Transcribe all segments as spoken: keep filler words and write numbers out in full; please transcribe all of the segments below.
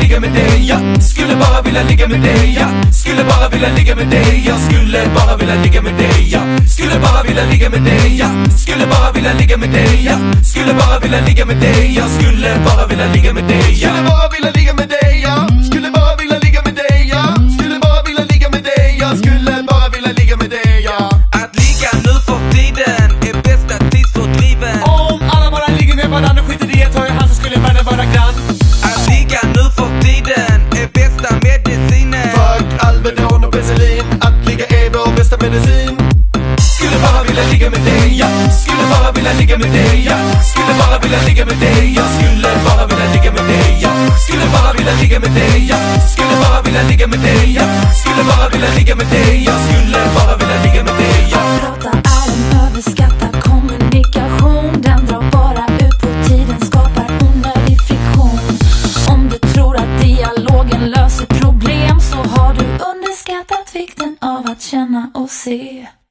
ligga med dig, ja. Skulle bara vilja ligga med dig, ja. Skulle bara vilja ligga med dig, jag skulle bara vilja ligga med dig, ja. Skulle bara vilja ligga med dig, ja. Skulle bara vilja ligga med dig, ja. Skulle bara vilja ligga med dig, jag skulle bara vilja ligga med dig, ja. Skulle bara vilja ligga med dig, ja. Skulle bara vilja ligga med dig, ja. Skulle bara vilja ligga med dig, jag skulle bara vilja ligga med dig, ja. Att ligga nu för tiden är bästa tidsfördriven. Om alla bara ligger med varandra, skiter i ett höj, han så skulle världen vara grann. Att ligga nu för tiden är bästa medicinen. Fuck Alvedon och penicillin, att ligga är vår bästa medicin. Skulle bara vilja ligga med dig, ja. Skulle bara vilja ligga med dig, ja. Skulle bara vilja ligga med dig, jag skulle bara vilja ligga med dig, ja. Skulle bara vilja ligga med dig, ja. Skulle bara vilja ligga med dig, ja. Skulle bara vilja ligga med dig, jag skulle bara vilja ligga med dig, ja. Prata är en överskattad kommunikation. Den drar bara ut på tiden, skapar onödig friktion. Om du tror att dialogen löser problem så har du underskattat vikten av att känna och se.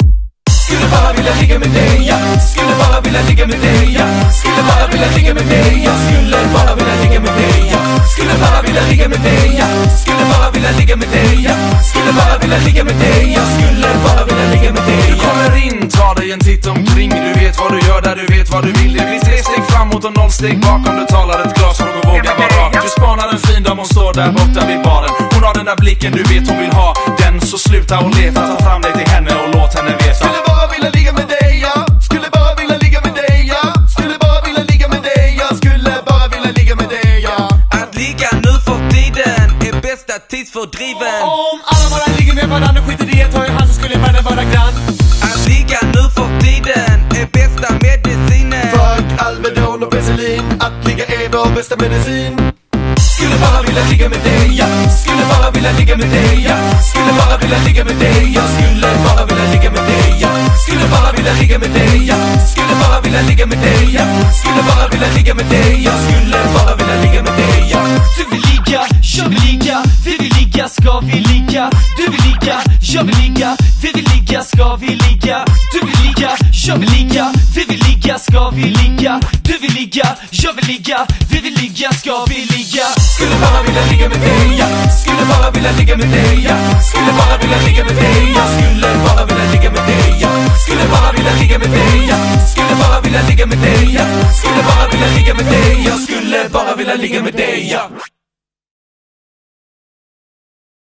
Skulle bara vilja ligga med dig, ja. Skulle bara vilja ligga med dig, ja. Skulle bara vilja ligga med dig, jag skulle bara vilja ligga med dig, ja. Skulle bara vilja ligga med dig, ja. Skulle bara vilja ligga med dig, ja. Skulle bara vilja ligga med dig, jag skulle bara vilja ligga med dig, ja. Du kommer in, tar dig en titt omkring. Du vet vad du gör där, du vet vad du vill. Det blir tre steg framåt och noll steg bakom. Du talar ett glas och vågar vara rak. Du spanar en fin dam, hon står där borta vid baren. Hon har den där blicken, du vet hon vill ha den. Så sluta och leta, ta fram dig till henne och låt henne veta. Skulle bara vilja ligga med dig, ja. Skulle bara vilja ligga med dig, ja. Skulle bara vilja ligga med dig, ja. Skulle bara vilja ligga med dig, ja. Att ligga nu för tiden är bästa tidsfördriven. Om alla bara ligger med varandra, skiter i ett höj, han så skulle världen vara grann. Att ligga nu för tiden är bästa medicinen. Fuck Alvedon och penicillin, att ligga är vår bästa medicin. Skulle bara vilja ligga med dig, ja. Skulle bara vilja ligga med dig, ja. Skulle bara vilja ligga med dig, jag skulle bara vilja ligga med dig, ja. Skulle bara vilja ligga med dig, ja. Skulle bara vilja ligga med dig, ja. Skulle bara vilja ligga med dig, jag skulle bara vilja ligga med dig, ja. Du vill ligga, jag vill ligga. Vi vill ligga, ska vi ligga. Du vill ligga, jag vill ligga. Vi vill ligga, ska vi ligga. Du vill ligga, jag vill ligga. Vi vill ligga, ska vi ligga. Du vill ligga, jag vill ligga. Vi vill ligga, ska vi ligga. Skulle bara vilja ligga med dig, ja. Skulle bara vilja ligga med dig, ja. Skulle bara vilja ligga med dig, jag skulle bara vilja ligga med dig, ja. Skulle bara vilja ligga med dig, ja. Skulle bara vilja ligga med dig, ja. Skulle bara vilja ligga med dig, jag skulle bara vilja ligga med dig, ja.